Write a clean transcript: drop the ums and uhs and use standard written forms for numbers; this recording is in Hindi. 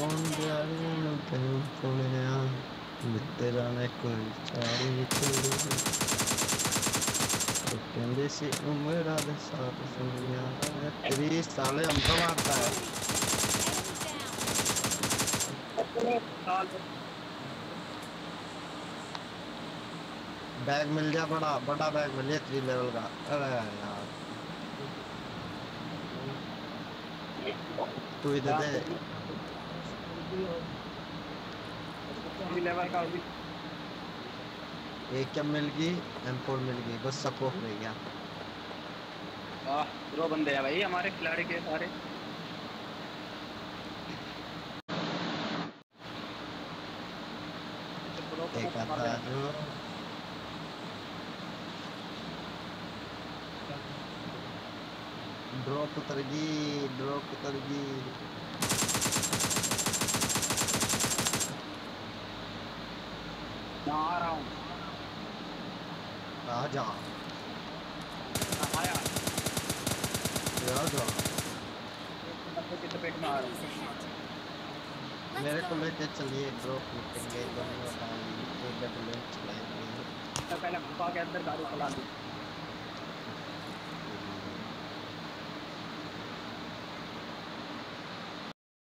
कौन जाने तेन सुनिया तेरा ने कोई चारी निकली तो कहंदे सी उम्रा दे साथ सुनिया तेरी साले हम तो मारता है बैग मिल गया बड़ा बड़ा बैग मिल गया 3 लेवल का अरे यार तू इधर दे लेवल का भी एक क्या मिल गई M4 मिल गई बस सकोप रह गया वाह प्रो बंदे हैं भाई हमारे खिलाड़ी के सारे प्रो को एक मत मार आता देना जो ड्रॉप उतर गई मैं आ रहा हूँ आजा मैं आया आजा बंदे की चपेट में आ रहा हूँ मेरे को लेके चलिए ड्रॉप लूटेंगे गन उठाएंगे एक डबल चलाएंगे मैं पहले गुफा के अंदर गाड़ी चला दी